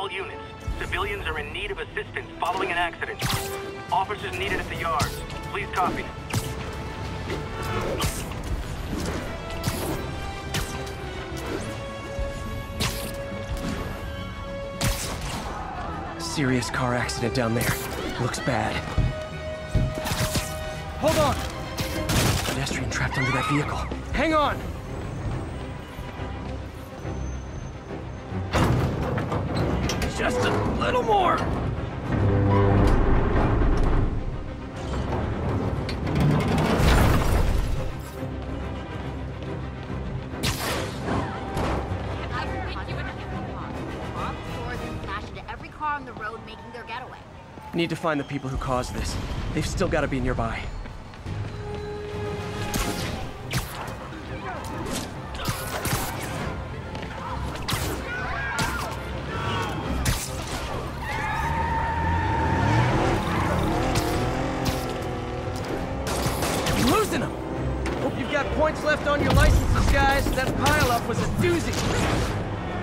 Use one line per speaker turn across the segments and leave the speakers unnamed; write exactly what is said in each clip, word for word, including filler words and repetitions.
all units. Civilians are in need of assistance following an accident. Officers needed at the yards. Please copy.
Serious car accident down there. Looks bad. Hold on! Pedestrian trapped under that vehicle. Hang on! Just a little more!
On the road making their getaway.
Need to find the people who caused this. They've still got to be nearby. I'm losing them! Hope you've got points left on your licenses, guys. That pileup was a doozy.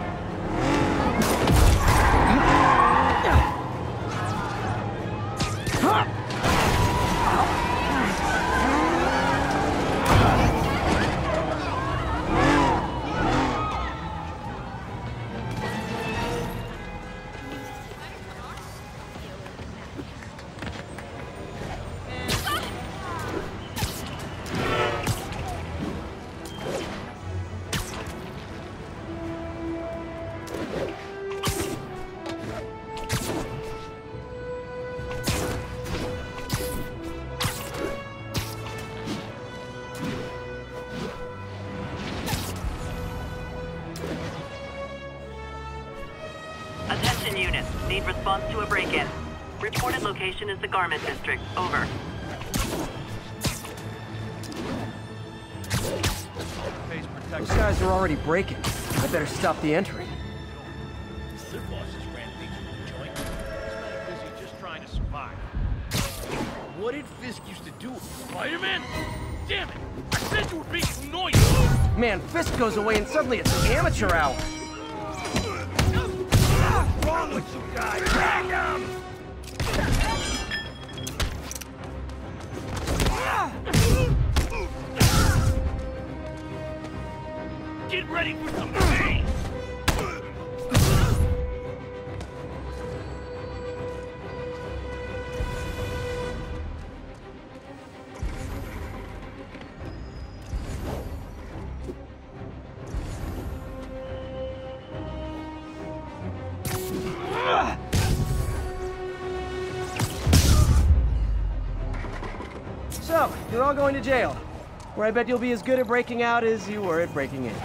Attention units. Need response to a break-in. Reported location is the Garment District. Over.
Those guys are already breaking. I better stop the entry.
Their bosses ran things with the joint. He's not busy just trying to survive. What did Fisk used to do? Spider-Man? Damn it! I said you were being too noisy!
Man, Fisk goes away and suddenly it's amateur hour.
What's wrong with you guys? Drag him! Get ready for some pain!
So, you're all going to jail, where I bet you'll be as good at breaking out as you were at breaking in.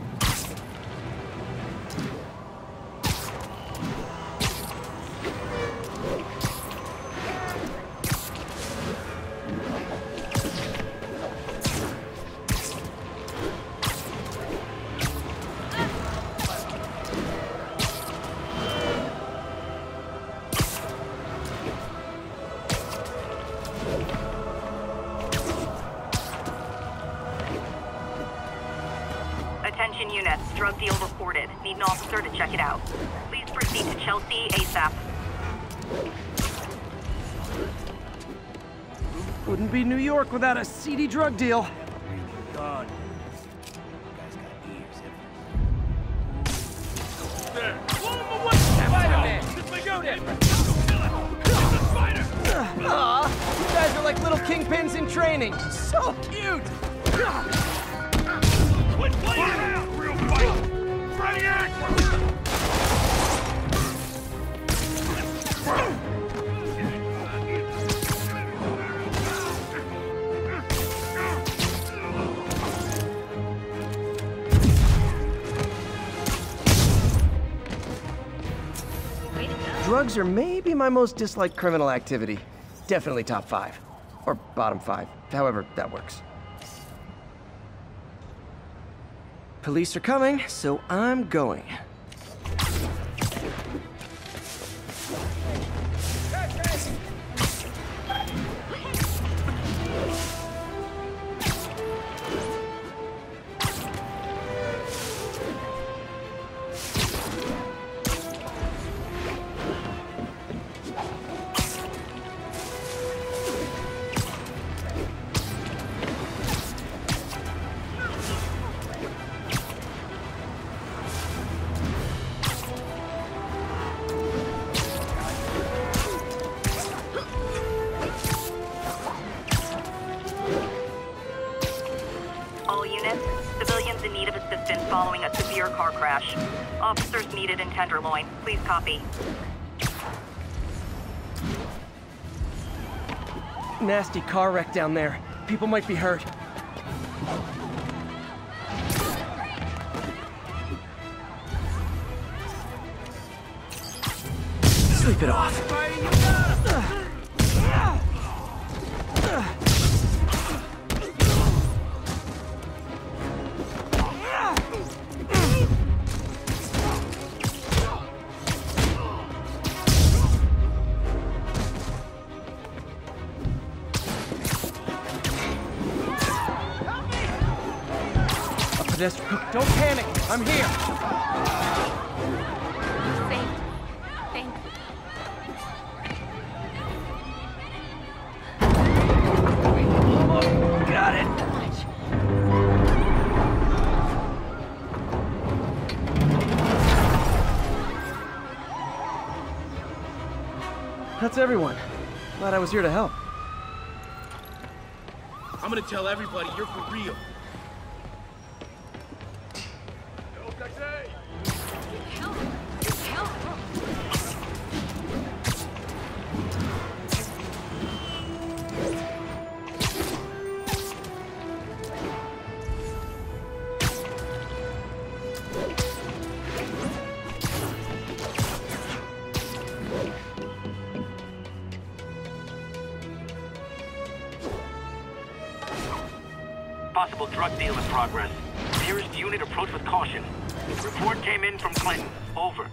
Attention units. Drug deal reported. Need an officer to check it out. Please proceed to Chelsea ASAP.
Wouldn't be New York without a seedy drug deal.
God. There. Blow him away! Spider-Man! Shoot him! It's a spider!
Aw, you guys are like little kingpins in training. So cute!
Quit playing around! Real fight! Ready action!
Drugs are maybe my most disliked criminal activity. Definitely top five. Or bottom five. However that works. Police are coming, so I'm going.
unit. Civilians in need of assistance following a severe car crash. Officers needed in Tenderloin. Please copy.
Nasty car wreck down there. People might be hurt. Sleep it off. Pedestrian, don't panic. I'm here.
Safe. Thank you.
Got it. That's everyone. Glad I was here to help.
I'm gonna tell everybody you're for real.
Possible drug deal in progress. Nearest unit approach with caution. Report came in from Clinton. Over.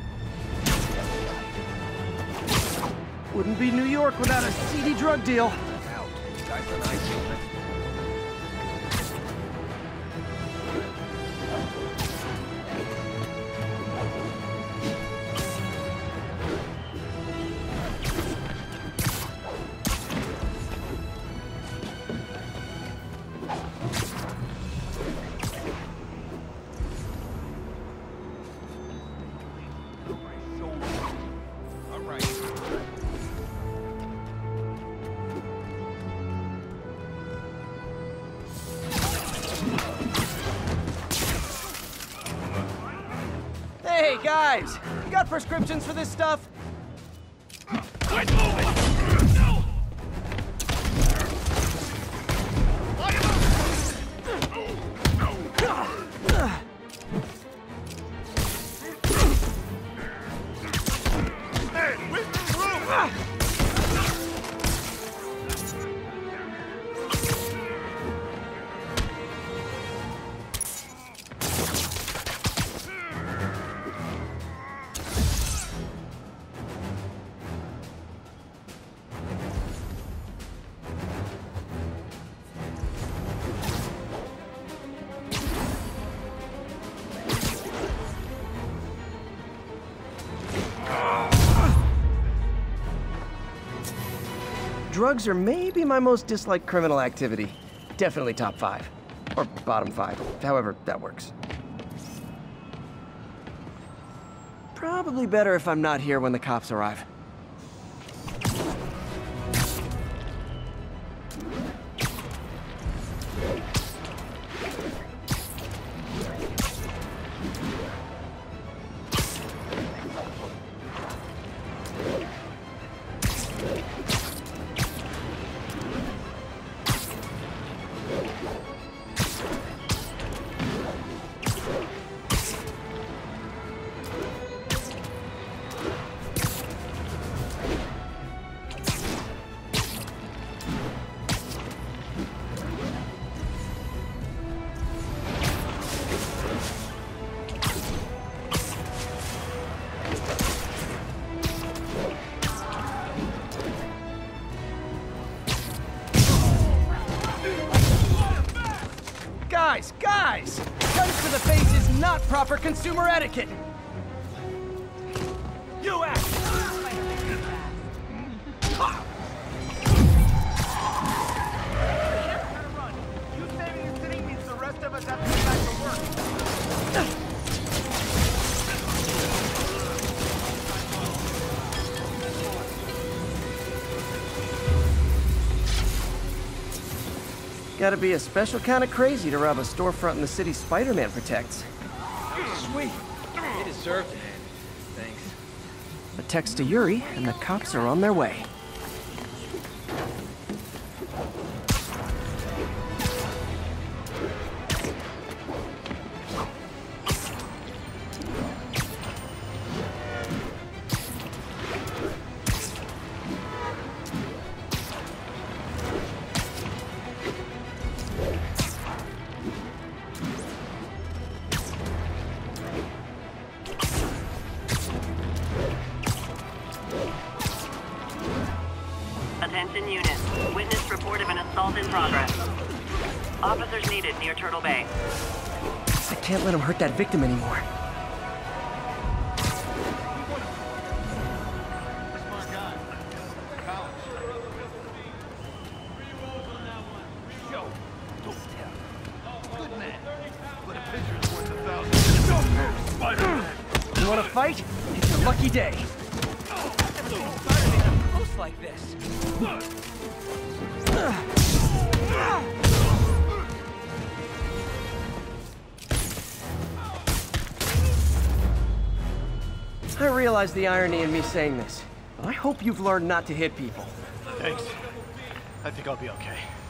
Wouldn't be New York without a seedy drug deal. Hey, guys! You got prescriptions for this stuff?
Quit moving! No! Hey, with the room!
Drugs are maybe my most disliked criminal activity. Definitely top five. Or bottom five. However that works. Probably better if I'm not here when the cops arrive. Guys, guys! Guns to the face is not proper consumer etiquette! You act!
You saving and sitting means the rest of us have to get back to work.
Gotta be a special kind of crazy to rob a storefront in the city Spider-Man protects.
Sweet. They deserved it. Thanks.
A text to Yuri, and the cops are on their way.
Attention units. Witness report of an assault in progress. Officers needed near Turtle Bay.
I can't let him hurt that victim anymore. You wanna fight? It's your lucky day.
Close like this.
I realize the irony in me saying this, but I hope you've learned not to hit people.
Thanks. I think I'll be okay.